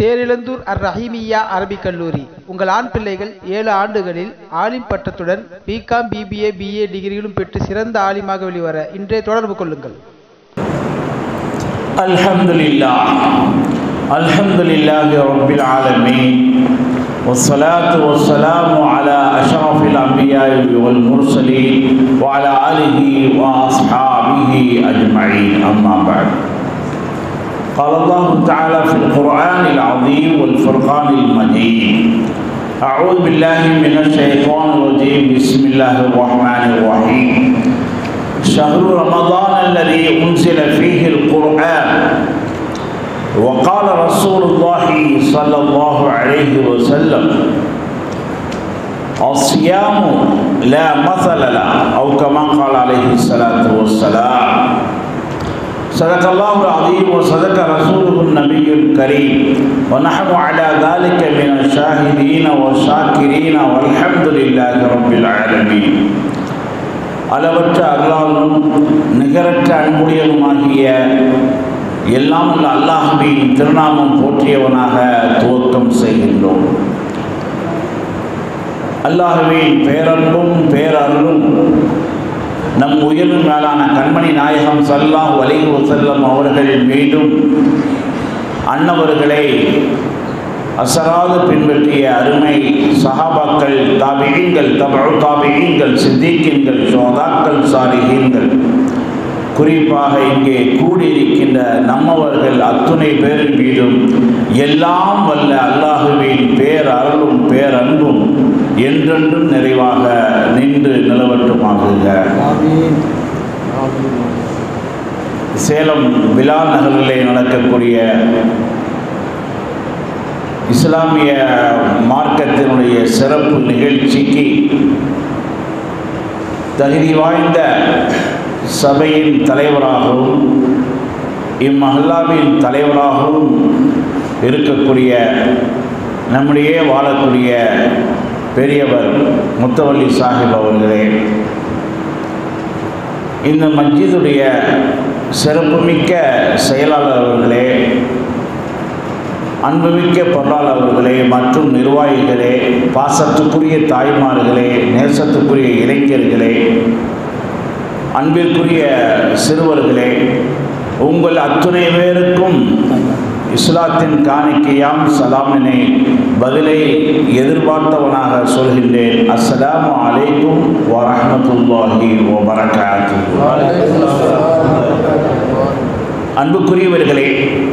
Therizhandur அர்-ரஹீமிய்யா Arabic கல்லூரி. உங்கள் ஆண் பிள்ளைகள் 7 ஆண்டுகளில் ஆலிம் பட்டத்துடன் பிகாம், பிபிஏ, பிஏ டிகிரிகளும் பெற்று சிறந்த ஆலிமாக வெளிவர இன்றே தொடர்பு கொள்ளுங்கள். அல்ஹம்துலில்லாஹி ரப்பில் ஆலமீன் வஸ்ஸலாத்து வஸ்ஸலாமு அலா அஷ்ரஃபில் அன்பியாஇ வல் முர்ஸலீன் வ அலா ஆலிஹி வ அஸ்ஹாபிஹி அஜ்மஈன். அம்மா பஅத். قال الله تعالى في القرآن العظيم والفرقان المجيد: أعوذ بالله من الشيطان الرجيم. بسم الله الرحمن الرحيم. شهر رمضان الذي أنزل فيه القرآن. وقال رسول الله صلى الله عليه وسلم: الصيام لا مثل له، أو كما قال عليه الصلاة والسلام. صدق الله العظيم وصدق رسوله النبي الكريم ونحن على ذلك من الشاهدين والشاكرين والحمد لله رب العالمين. அளவற்ற அருளாளனும் நிகரற்ற அன்புடையனுமாகிய எல்லாம் உள்ள அல்லாஹ்வின் திருநாமம் போற்றியவனாக துவக்கம் செய்கின்றோம். அல்லாஹ்வின் பேரன்பும் பேரருளும் நம் உயிரின் மேலான கண்மணி நாயகம் ஸல்லல்லாஹு அலைஹி வஸல்லம் அவர்கள் மீண்டும் அன்னவர்களை அசராது பின்பற்றிய அருமை சஹாபாக்கள், தாபிஈன்கள், தபஉ தாபிஈன்கள், சித்திகீன்கள், ஷுஹதாக்கள், சாலிஹீன்கள், குறிப்பாக இங்கே கூடியிருக்கின்ற நம்மவர்கள் அத்துணை பேரின் மீதும் எல்லாம் வல்ல அல்லாஹுவின் பேரருளும் பேரன்பும் என்றென்றும் நிறைவாக நின்று நிலவட்டுமாகுக. சேலம் பிலால் நகரிலே நடக்கக்கூடிய இஸ்லாமிய மார்க்கத்தினுடைய சிறப்பு நிகழ்ச்சிக்கு தகுதி வாய்ந்த சபையின் தலைவராகவும் இம்மஹல்லாவின் தலைவராகவும் இருக்கக்கூடிய நம்முடைய வாழக்கூடிய பெரியவர் முத்தவல்லி சாஹிப் அவர்களே, இந்த மஸ்ஜிதுடைய சிறப்புமிக்க செயலாளர் அவர்களே, அன்புமிக்க பொருளாளர் அவர்களே மற்றும் நிர்வாகிகளே, பாசத்துக்குரிய தாய்மார்களே, நேசத்துக்குரிய இளைஞர்களே, அன்பிற்குரிய சிறுவர்களே, உங்கள் அத்துணை பேருக்கும் இஸ்லாத்தின் காணிக்கையாம் சலாமினை பதிலை எதிர்பார்த்தவனாக சொல்கின்றேன். அஸ்ஸலாமு அலைக்கும் வரஹ்மத்துல்லாஹி வபரகாத்துஹு. அன்புக்குரியவர்களே,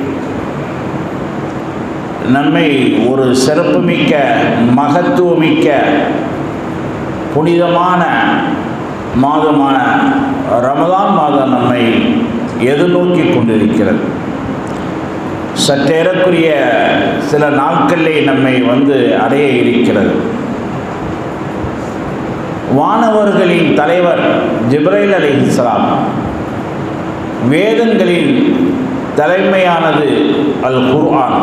நம்மை ஒரு சிறப்புமிக்க மகத்துவமிக்க புனிதமான மாதமான ரமதான் மாதம் நம்மை எதிர்நோக்கி கொண்டிருக்கிறது. சற்றேறக்குரிய சில நாட்களிலே நம்மை அடைய இருக்கிறது. வானவர்களின் தலைவர் ஜிப்ரைல் அலைஹிஸ்ஸலாம், வேதங்களின் தலைமையானது அல் குர்ஆன்,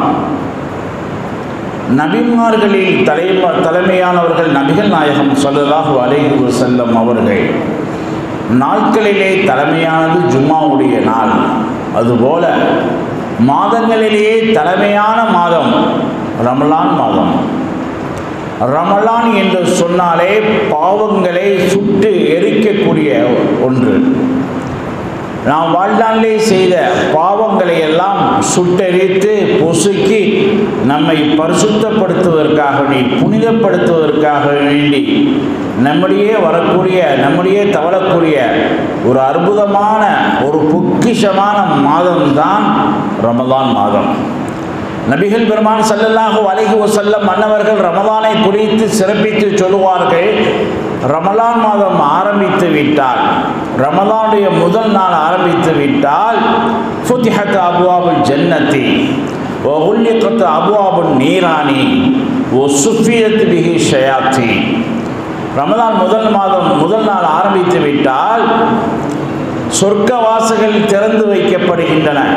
நபிமார்களில் தலைமையானவர்கள் நபிகள் நாயகம் ஸல்லல்லாஹு அலைஹி வஸல்லம் அவர்கள், நாட்களிலே தலைமையானது ஜும்மாவுடைய நாள். அதுபோல மாதங்களிலேயே தலைமையான மாதம் ரமலான் மாதம். ரமலான் என்று சொன்னாலே பாவங்களை சுட்டு எரிக்கக்கூடிய ஒன்று. நாம் வாழ்நாளிலே செய்த பாவங்களை எல்லாம் சுட்டெரித்து பொசுக்கி நம்மை பரிசுத்தப்படுத்துவதற்காக புனிதப்படுத்துவதற்காக வேண்டி நம்முடைய தவழக்கூடிய ஒரு அற்புதமான ஒரு பொக்கிஷமான மாதம்தான் ரமலான் மாதம். நபிகள் பெருமான் ஸல்லல்லாஹு அலைஹி வஸல்லம் மன்னவர்கள் ரமலானை குறித்து சிறப்பித்து சொல்லுவார்கள். ரமலான் மாதம் ஆரம்பித்து விட்டால், ரமலானுடைய முதல் நாள் ஆரம்பித்து விட்டால், ஃபுத்திஹத் அப்வாபுல் ஜன்னதி வ உல்லிகத் அப்வாபுன் நீரானி வ சுஃபியத் பிஹி ஷயாத்தி. ரமலான் முதல் நாள் ஆரம்பித்து விட்டால் சொர்க்க வாசல்கள் திறந்து வைக்கப்படுகின்றன.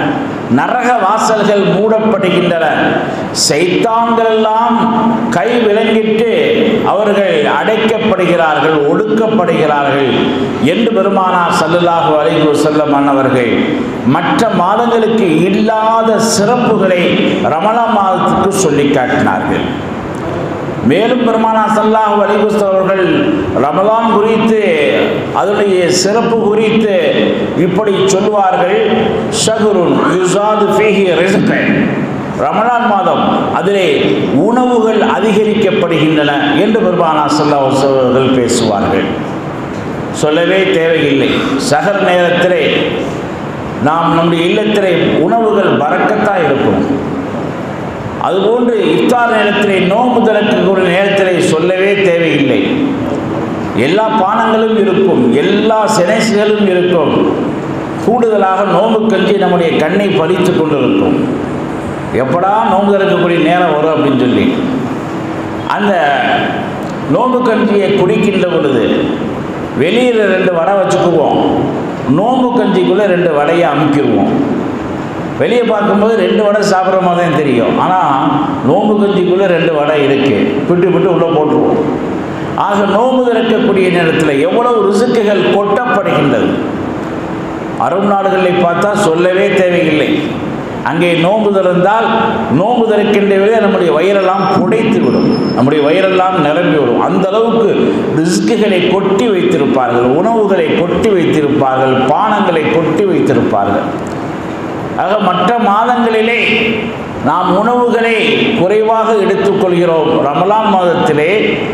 நரக வாசல்கள் மூடப்படுகின்றன, சைத்தான்கள் எல்லாம் கை விலங்கிட்டு அவர்கள் அடைக்கப்படுகிறார்கள், ஒடுக்கப்படுகிறார்கள் என்று பெருமானார் ஸல்லல்லாஹு அலைஹி வஸல்லம் அவர்கள் மற்ற மாதங்களுக்கு இல்லாத சிறப்புகளை ரமலான் மாதத்துக்கு சொல்லி காட்டினார்கள். மேலும் பெருமானார் ஸல்லல்லாஹு அலைஹி வஸல்லம் அவர்கள் ரமலான் குறித்து அதனுடைய சிறப்பு குறித்து இப்படி சொல்வார்கள், ஷஹ்ருன் யுஸாது ஃபீஹி ரிஸ்கன், ரமலான் மாதம் அதிலே உணவுகள் அதிகரிக்கப்படுகின்றன என்று பெருமானார் ஸல்லல்லாஹு அலைஹி வஸல்லம் அவர்கள் பேசுவார்கள். சொல்லவே தேவையில்லை, சஹர் நேரத்திலே நாம் நம்முடைய இல்லத்திலே உணவுகள் பரக்கத்தாக இருக்கும். அதுபோன்று இஃப்தார் நேரத்திலே, நோன்பு திறக்கக்கூடிய நேரத்திலே சொல்லவே தேவையில்லை. எல்லா பானங்களும் இருக்கும், எல்லா சினைசுகளும் இருக்கும். கூடுதலாக நோன்பு கஞ்சி நம்முடைய கண்ணை பறித்து கொண்டிருக்கும். எப்படா நோன்பு திறக்கக்கூடிய நேரம் வரும் அப்படின்னு சொல்லி அந்த நோன்பு கஞ்சியை குடிக்கின்ற பொழுது வெளியில் 2 வடை வச்சுக்குவோம், நோன்பு கஞ்சிக்குள்ளே 2 வடையை அமுக்கிடுவோம். வெளியே பார்க்கும்போது 2 வடை சாப்பிட்ற மாதிரி தான் தெரியும், ஆனால் நோன்பு கஞ்சிக்குள்ளே 2 வடை இருக்குது, விட்டு உள்ளே போட்டுருவோம். ஆக நோன்பு திறக்கக்கூடிய நேரத்தில் எவ்வளவு ரிசுக்குகள் கொட்டப்படுகின்றது. அரபு நாடுகளில் பார்த்தா சொல்லவே தேவையில்லை. அங்கே நோன்பு திறந்தால் நோன்பு திறக்கின்ற வேளையில் நம்முடைய வயிறெல்லாம் புடைத்து விடும், நம்முடைய வயிறெல்லாம் நிரம்பி விடும். அந்த அளவுக்கு ரிஸ்க்குகளை கொட்டி வைத்திருப்பார்கள், உணவுகளை கொட்டி வைத்திருப்பார்கள், பானங்களை கொட்டி வைத்திருப்பார்கள். ஆக மற்ற மாதங்களிலே நாம் உணவுகளை குறைவாக எடுத்துக்கொள்கிறோம். ரமலான் மாதத்திலே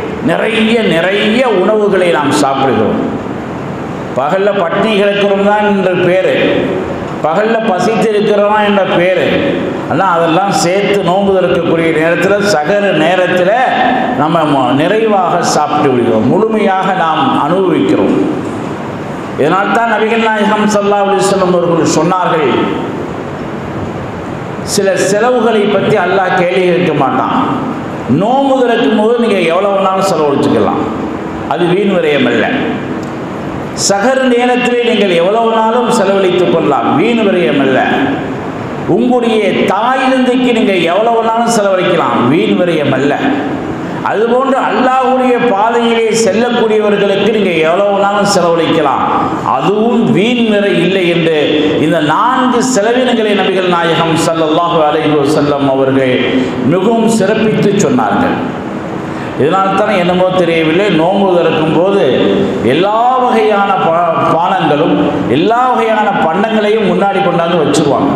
நிறைய உணவுகளை நாம் சாப்பிடுகிறோம். பகலில் பட்டினி கிடக்கிறோம் தான் என்ற பேர், பகலில் பசித்து இருக்கிறோம் என்ற பேர். ஆனால் அதெல்லாம் சேர்த்து நோன்பு திறக்கக்கூடிய நேரத்தில், சகர நேரத்தில் நம்ம நிறைவாக சாப்பிட்டு விடுகிறோம், முழுமையாக நாம் அனுபவிக்கிறோம். இதனால்தான் நபிகள் நாயகம் ஸல்லல்லாஹு அலைஹி வஸல்லம் அவர்கள் சொன்னார்கள், சில செலவுகளை பற்றி அல்லாஹ் கேள்வி கேட்க மாட்டான். நோன்பு திறக்கும் போது நீங்கள் எவ்வளோ வேணாலும் செலவழிச்சுக்கலாம், அது வீண் விரயம் அல்ல. சகர் நேரத்திலே நீங்கள் எவ்வளவு நாளும் செலவழித்துக் கொள்ளலாம், வீண் விரயம் அல்ல. உங்களுடைய தாய் தந்தைக்கு நீங்கள் எவ்வளவு நாளும் செலவழிக்கலாம், வீண் விரயம் அல்ல. அதுபோன்று அல்லாஹ்வுடைய பாதையிலே செல்லக்கூடியவர்களுக்கு நீங்கள் எவ்வளவு நாளும் செலவழிக்கலாம், அதுவும் வீண் விரை இல்லை என்று இந்த 4 செலவினங்களை நபிகள் நாயகம் ஸல்லல்லாஹு அலைஹி வஸல்லம் அவர்கள் மிகவும் சிறப்பித்து சொன்னார்கள். இதனால்தான் என்னமோ தெரியவில்லை, நோன்பு திறக்கும் போது எல்லா வகையான பானங்களும் எல்லா வகையான பண்டங்களையும் முன்னாடி கொண்டாந்து வச்சுருவாங்க.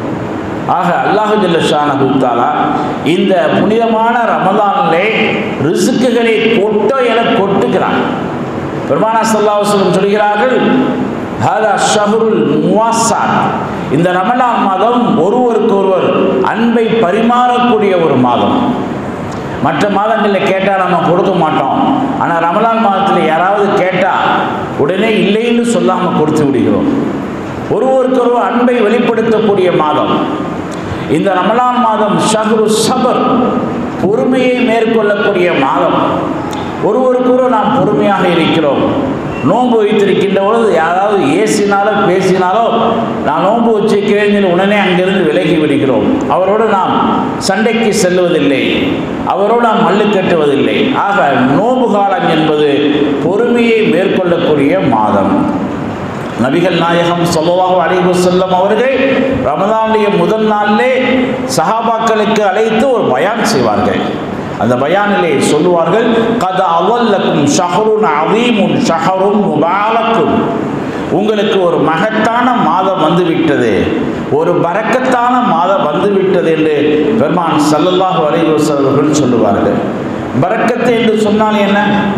ஆக அல்லாஹு ஜல்ல ஷானஹு தஆலா இந்த புனிதமான ரமலானிலே ரிஸ்க்குகளை கொட்டுகிறான். பெருமானார் ஸல்லல்லாஹு அலைஹி வஸல்லம் சொல்கிறார்கள், ஹாதா ஷஹ்ருல் முவாஸாத், இந்த ரமலான் மாதம் ஒருவருக்கொருவர் அன்பை பரிமாறக்கூடிய ஒரு மாதம். மற்ற மாதங்களில் கேட்டால் நம்ம கொடுக்க மாட்டோம், ஆனால் ரமலான் மாதத்தில் யாராவது கேட்டால் உடனே இல்லைன்னு சொல்லாமல் கொடுத்து விடுகிறோம். ஒருவருக்கொருவர் அன்பை வெளிப்படுத்தக்கூடிய மாதம் இந்த ரமலான் மாதம். ஷஹ்ரு ஸபர், பொறுமையை மேற்கொள்ளக்கூடிய மாதம். ஒருவருக்கொருவர் நாம் பொறுமையாக இருக்கிறோம். நோன்பு வைத்திருக்கின்ற பொழுது யாராவது ஏசினாலோ பேசினாலோ நான் நோன்பு வச்சிருக்கிறேன் உடனே அங்கிருந்து விலகி விடுகிறோம். அவரோடு நாம் சண்டைக்கு செல்வதில்லை, அவரோடு நாம் மல்லு கட்டுவதில்லை. ஆக நோன்பு காலம் என்பது பொறுமையை மேற்கொள்ளக்கூடிய மாதம். நபிகள் நாயகம் ஸல்லல்லாஹு அலைஹி வஸல்லம் அவர்கள் ரமலானுடைய முதல் நாளிலே சஹாபாக்களுக்கு அழைத்து ஒரு பயான் செய்வார்கள். அந்த பயானிலே சொல்லுவார்கள், கத அவல்லக்கும் ஷஹ்ருன் அதீமுன் ஷஹ்ருன் முபாரக்கும், உங்களுக்கு ஒரு மகத்தான மாதம் வந்துவிட்டது, ஒரு பரக்கத்தான மாதம் வந்துவிட்டது என்று பெருமான் ஸல்லல்லாஹு அலைஹி வஸல்லம் அவர்கள் சொல்லுவார்கள். பரக்கத்து என்று சொன்னால் என்ன?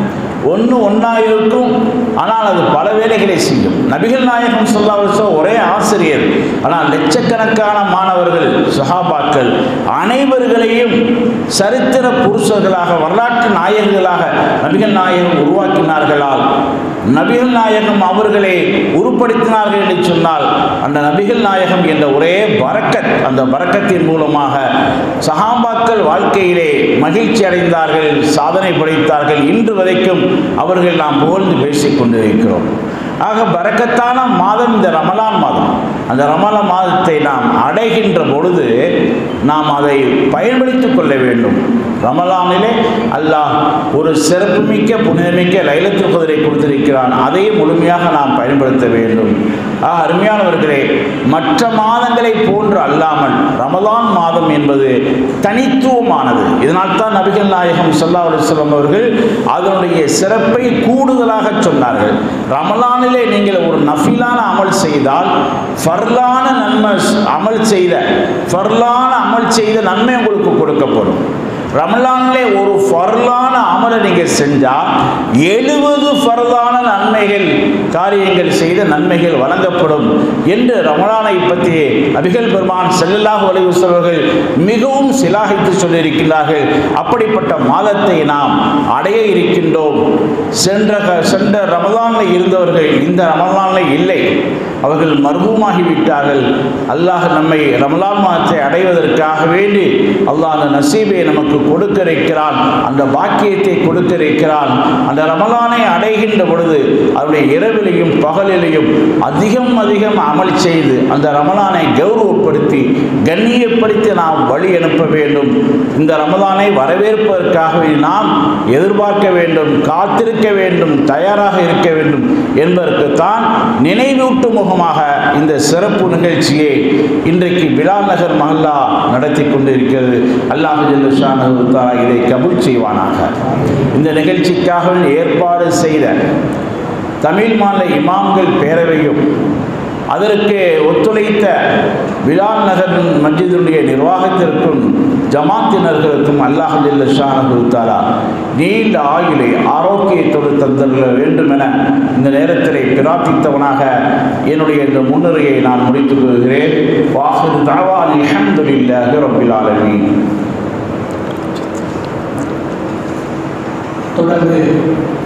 ஒன்றா இருக்கும், ஆனால் அது பல வேலைகளை செய்யும். நபிகள் நாயகம் ஸல்லல்லாஹு அலைஹி வஸல்லம் ஒரே ஆசிரியர், ஆனால் லட்சக்கணக்கான மாணவர்கள் சஹாபாக்கள் அனைவர்களையும் சரித்திர புருஷர்களாக, வரலாற்று நாயகர்களாக நபிகள் நாயகம் உருவாக்கினார்களால், நபிகள் நாயகம் அவர்களை உருப்படுத்தினார்கள் என்று சொன்னால் அந்த நபிகள் நாயகம் என்ற ஒரே பரக்கத், அந்த பரக்கத்தின் மூலமாக சஹாபாக்கள் வாழ்க்கையிலே மகிழ்ச்சி அடைந்தார்கள், சாதனை படைத்தார்கள். இன்று வரைக்கும் அவர்கள் நாம் புகழ்ந்து பேசிக் கொண்டிருக்கிறோம். ஆக பரக்கத்தான மாதம் இந்த ரமலான் மாதம். அந்த ரமலான் மாதத்தை நாம் அடைகின்ற பொழுது நாம் அதை பயன்படுத்திக் கொள்ள வேண்டும். ரமலானிலே அல்லாஹ் ஒரு சிறப்புமிக்க புனிதமிக்க லைலத்துல் கத்ரை கொடுத்திருக்கிறான். அதையே முழுமையாக நாம் பயன்படுத்த வேண்டும். அருமையானவர்களே, மற்ற மாதங்களை போன்று அல்லாமல் ரமலான் மாதம் என்பது தனித்துவமானது. இதனால் தான் நபிகள் நாயகம் ஸல்லல்லாஹு அலைஹி வஸல்லம் அவர்கள் அதனுடைய சிறப்பை கூடுதலாக சொன்னார்கள். ரமலானிலே நீங்கள் ஒரு நஃபிலான அமல் செய்தால் ஃபர்லான அமல் செய்த நன்மை உங்களுக்கு கொடுக்கப்படும். ரமலானிலே ஒரு ஃபர்லான அமலை நீங்கள் செஞ்சால் 70 ஃபர்லான நன்மைகள் காரியங்கள் செய்த நன்மைகள் வழங்கப்படும் என்று ரமலானை பற்றி நபிகள் பெருமான் ஸல்லல்லாஹு அலைஹி வஸல்லம் அவர்கள் மிகவும் சிலாகித்து சொல்லியிருக்கிறார்கள். அப்படிப்பட்ட மாதத்தை நாம் அடைய இருக்கின்றோம். சென்ற ரமலானில் இருந்தவர்கள் இந்த ரமலானில் இல்லை, அவர்கள் மர்ஹூமாகிவிட்டார்கள். அல்லாஹ் நம்மை ரமலான் மாதத்தை அடைவதற்காக வேண்டி அல்லாஹ் அந்த நசீபை நமக்கு கொடுக்க இருக்கிறான், அந்த பாக்கியத்தை கொடுக்க இருக்கிறான். அந்த ரமலானை அடைகின்ற பொழுது அவருடைய இரவிலையும் பகலிலையும் அதிகம் அமல் செய்து அந்த ரமலானை கௌரவப்படுத்தி கண்ணியப்படுத்தி நாம் வழி அனுப்ப வேண்டும். இந்த ரமலானை வரவேற்பதற்காகவே நாம் எதிர்பார்க்க வேண்டும், காத்திருக்க வேண்டும், தயாராக இருக்க வேண்டும் என்பதற்குத்தான் நினைவூட்டும் முகமாக இந்த சிறப்பு நிகழ்ச்சியை இன்றைக்கு பிலால் நகர் மஹல்லா நடத்தி கொண்டிருக்கிறது. அல்லாஹ் ஜல்ல ஷானஹு தஆலா இதை கபூல் செய்வானாக. இந்த நிகழ்ச்சிக்காக ஏற்பாடு செய்த தமிழ் மாநில இமாம்கள் பேரவையும் அதற்கு ஒத்துழைத்த பிலால் நகர் மஸ்ஜிதுடைய நிர்வாகத்திற்கும் ஜமாத்தினர்களுக்கும் அல்லாஹ் ஜல்ல ஷானஹு தஆலா நீண்ட ஆயுளை ஆரோக்கியத்தோடு தந்தருள வேண்டும் என இந்த நேரத்தில் பிரார்த்தித்தவனாக என்னுடைய இந்த முன்னுரையை நான் முடித்துக் கொள்கிறேன். வாஹிரு தஅவானா அல்ஹம்துலில்லாஹி ரப்பில் ஆலமீன். தொடர்ந்து